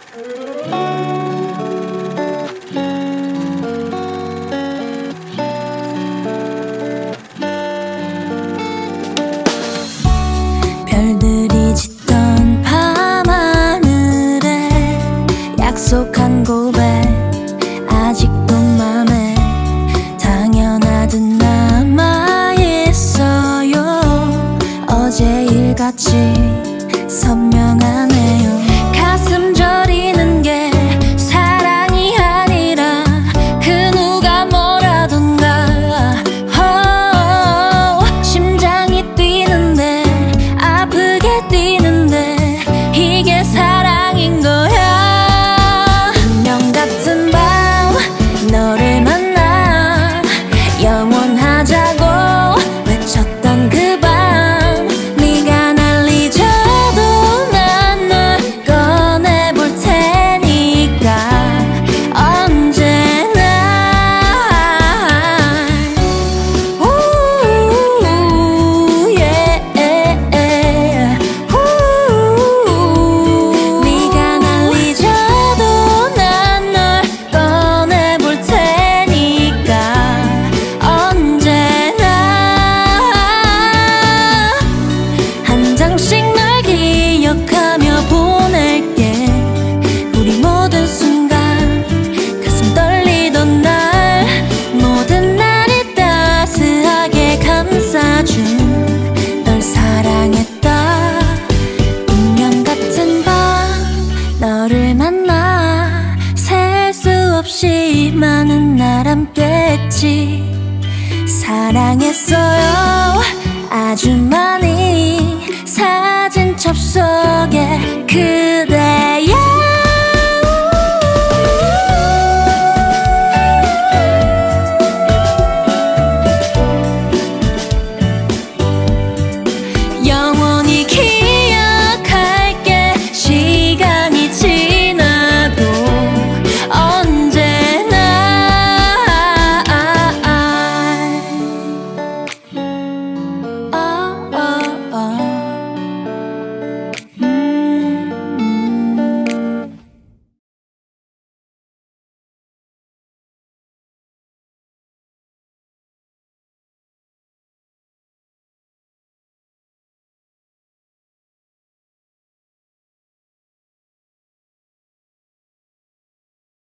별들이 짙던 밤하늘에 약속한 고백 아직도 맘에 당연하듯 남아있어요. 어제 일같이 선명하네요. 가슴 저리는 게 사랑이 아니라 그 누가 뭐라던가 심장이 뛰는데 아프게 뛰는데 이게 사랑인 거야. 운명 같은 밤 너를 만나 영원하자고 외쳤던 그 밤 네가 날 잊어도 난 널 꺼내볼 테니까 언제나 네가 날 잊어도 난 널 꺼내볼 테니까 언제나 한 장씩 널 기억하며 보낼게. 우리 모든 순간 가슴 떨리던 날 모든 날이 따스하게 감싸준 널 사랑했다. 운명 같은 밤 너를 만나 셀 수 없이 많은 날 함께했지. 사랑했어요 아주 많은